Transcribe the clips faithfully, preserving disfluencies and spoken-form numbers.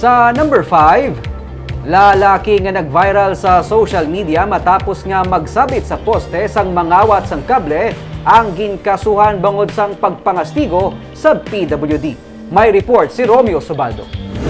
Sa number five, lalaki nga nag-viral sa social media matapos nga magsabit sa poste sang mangawat sang kable ang ginkasuhan bangod sang pagpangastigo sa P W D. May report si Romeo Subaldo.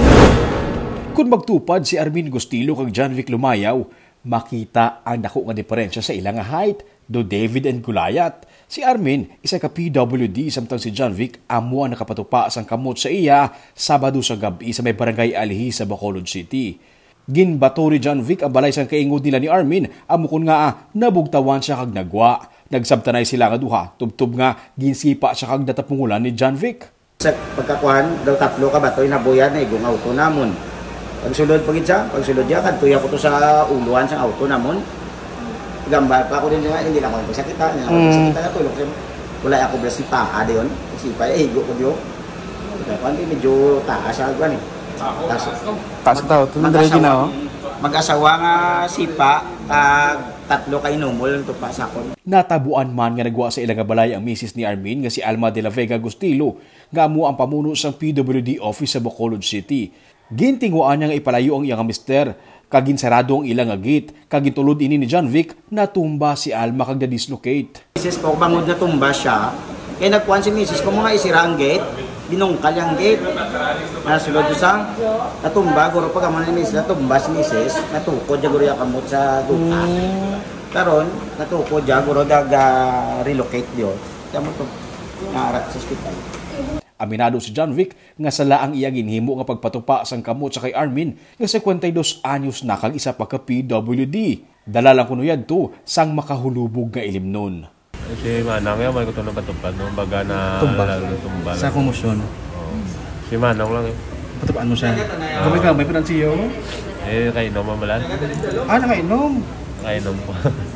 Kung magtupad si Armin Gustilo kag John Vic Lumayaw, makita ang dako nga diferensya sa ilang height do David and Goliath. Si Armin, isa ka P W D samtang si John Vic amo ang nakapatupa sang kamot sa iya Sabado sa gabi sa may barangay Alihi sa Bacolod City. Ginbato ni John Vic ang balay sang kaingod nila ni Armin, amo kun nga ah, nabugtawan siya kag nagwa. Nagsabtanay sila nga duha, tubtub nga ginsipa siya kag datapungulan ni John Vic. Sa pagkakuhan, daw tatlo ka batoy na buyan na igong auto namon. Pagsulod pagid siya, pagsulod niya, kantuya ko to sa uluan sa auto namon. Gamba pa ako din nga, hindi lang ako nagpasakita. Hindi lang ako nagpasakita na tulog. Wala ako bala si Paa de yun. Si Paa, eh, higo ko diyo. Kaya medyo taas siya. Gwan eh. Taas tao, tumindray na oh. Mag-asawa nga si Pa, uh, tatlo kay numol ito pa sa akon. Natabuan man nga nagwa sa ilang balay ang misis ni Armin nga si Alma de la Vega Gustilo, nga amo ang pamuno sa P W D office sa Bacolod City. Gintingwaan niya nga ipalayo ang iyang mister, kaginsarado ang ilang agit, kagintulod ini ni John Vic, natumba si Alma kag na-dislocate. Misis po, bangod na tumba siya, kaya nagkuhan si misis ko mga isira ang gate, binungkal yung gate. Nasulod ko sa natumba, guro pag amon ni misis, natumba si misis, natukod niya guro yung kamot sa duka. Karon, natukod niya, guro daga-relocate diyo. Kaya mo ito, naarat sa hospital. Aminado si John Vic nga sala ang iya ginhimo nga pagpatupa sang kamot sa kay Armin nga fifty-two anyos na kag isa pa ka P W D. Dala lang kuno yadto sang makahulubog nga ilimnon. Si Manang yan, may kuto na patupad no baga na tumba. tumba Sa komosyon. Oh. Si Manang lang eh. Patupaan mo siya. Gamay ka, may pinansiyo? Eh, kainom mamalan. Ah, nakainom. Kainom po.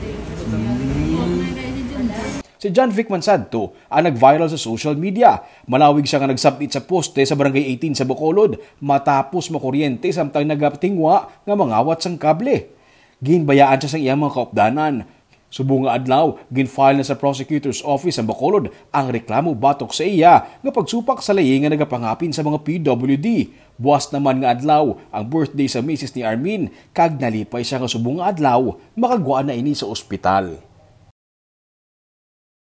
Si John Vic Mansadto ang nag-viral sa social media. Malawig siya nga nagsabit sa poste sa barangay eighteen sa Bacolod matapos makuryente samtang nagatingwa nga mangawat sang kable. Ginbayaan siya sa iyang mga kaupdanan. Subong nga adlaw, ginfile na sa prosecutor's office sa Bacolod ang reklamo batok sa iya nga pagsupak sa layi nga nagapangapin sa mga P W D. Buwas naman nga adlaw ang birthday sa misis ni Armin kag nalipay siya nga subong nga adlaw makagwa na ini sa ospital.